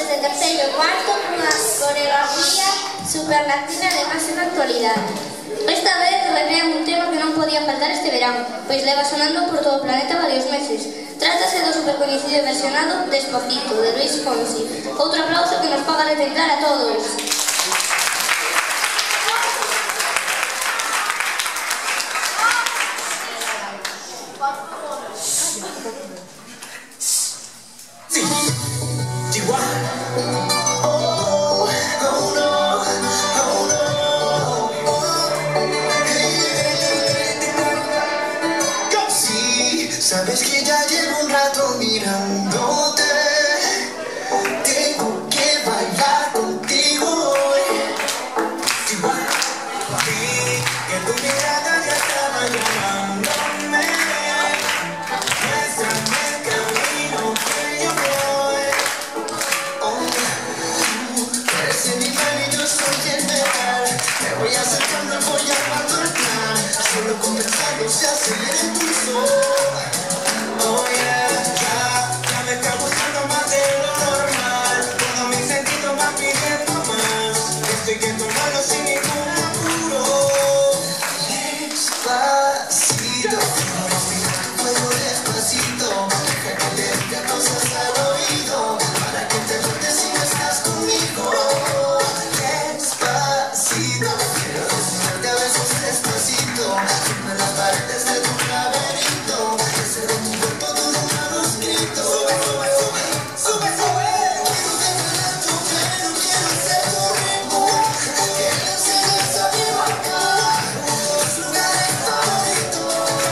desde terceiro e cuarto cunha coreografía superlatina de máxima actualidade. Esta vez recrean un tema que non podía faltar este verán, pois leva sonando por todo o planeta varios meses. Trátase do supercoñecido e versionado Despacito, de Luis Fonsi. Outro aplauso que nos paga de temblar a todos. Sabes que ya llevo un rato mirándote. Tengo que bailar contigo hoy. Igual vi que tu mirada ya estaba llamándome. Muéstrame el camino que yo voy. Eres mi plan y yo soy el metal. Me voy acercando, voy a abandonar. Solo con pensarlo se acelera el pulso. Oh yeah, ya me está gustando más de lo normal. Todos mis sentidos van pidiendo más. Esto hay que tomarlo sin ningún apuro. Despacito, fuego despacito. Deja que le diga cosas al oído, para que te notes si no estás conmigo. Despacito, quiero desnudarte a besos despacito. Firma las paredes de tu laberinto. Ese de tu cuerpo todo un manuscrito. Sube, sube, sube, sube, sube. Quiero detener tu pelo, quiero ser tu ritmo. Que le enseñes a mi boca tus lugares favoritos.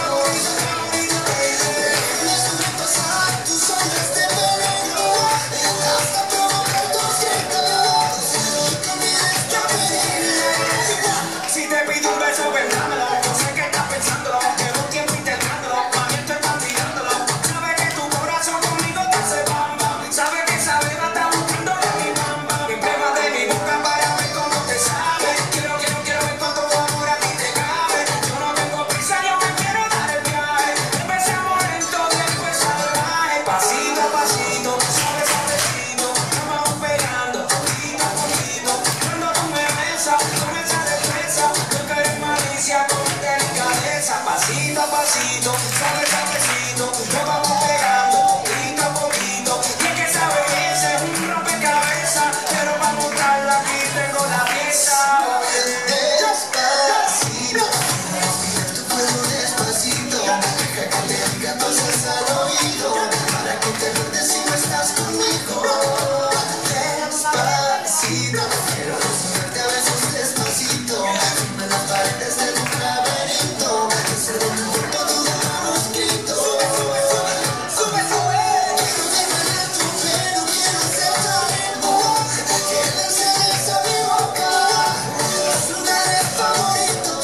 Déjame pasar tus ondas de veneno hasta provocar tus gritos. Y que olvides tu apellido. Si te pido un beso, vendámelo. No sé qué estás pensando. Llevo un tiempo intentándolo. Mami, estoy palpitándolo. Sabe que tu corazón conmigo te hace bam bam. Sabe que esa beba está buscando de mi bam bam. Mi prueba de mi boca para ver cómo te sabe. Quiero ver cuánto amor a ti te cabe. Yo no tengo prisa, yo me quiero dar el viaje. Empecemos lento, después salvaje. Pasito a pasito, suave, suavecito. Nos vamos pegando, poquito a poquito. Cuando tú me besas, con esa destreza, yo que eres malicia con delicadeza. Pasito a pasito, suave, suavecito. Nos vamos pegando, poquito a poquito. Y es que esa belleza es un rompecabezas, pero para montarla aquí tengo la pieza. Despacito, respira tu cuerpo despacito. Deja que le diga cosas al oído, para que te notes si no estás conmigo. Despacito, quiero desnudarte a besos despacito. Firma las paredes de tu laberinto. Ese de tu cuerpo todo un manuscrito. Sube, sube, sube, sube, sube. Quiero detener tu pelo, quiero ser tu ritmo. Que le enseñes a mi boca tus lugares favoritos.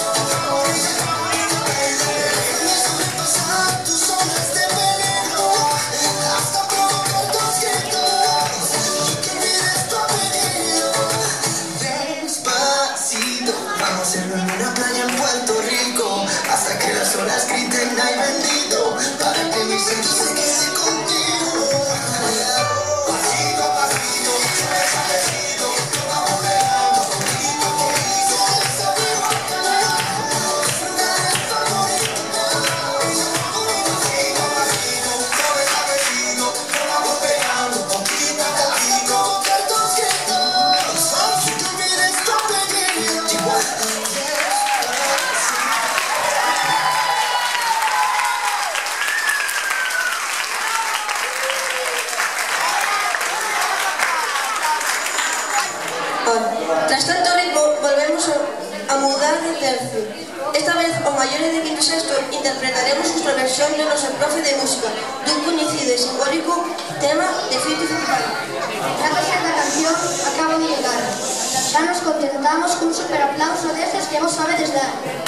Déjame sobrepasar tus ondas de veneno hasta provocar tus gritos. Y que olvides tu apellido. Despacito, vamos a hacerlo en una playa en Puerto Rico, hasta que las olas griten ay bendito, para que mi centro se quede contigo. Pasito a pasito, suave, suavecito, nos vamos pegando, poquito a poquito. Esa es mi boca, tus lugares favoritos. Pasito a pasito, suave, suavecito, nos vamos pegando, poquito a poquito. Provocar tus gritos, y que olvides tu apellido. Tras tanto ritmo, volvemos a mudar de tercio. Esta vez, os maiores de quinto e sexto, interpretaremos nuestra versión de noso profe de música dun coñecido e simbólico tema de Fito y Fitipaldi. La presenta canción acaba de llegar. Ya nos contentamos con un super aplauso de esos que vos sabedes dar.